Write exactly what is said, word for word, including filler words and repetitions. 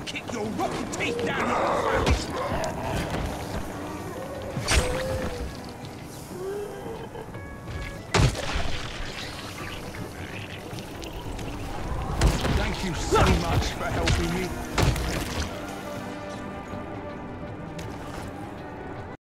kick your rotten teeth down your face! Thank you so much for helping me.